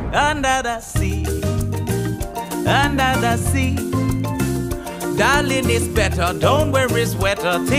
under the sea, under the sea. Darling, it's better, don't worry, sweater.